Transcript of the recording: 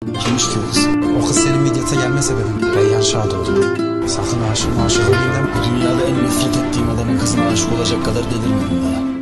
Kimmiş ki o kız? O kız senin Midyat'a gelme sebebin. Reyyan Şadoğlu. Sakın aşık olmayayım deme. Bu dünyada en nefret ettiğim adamın kızına aşık olacak kadar delirmedim daha.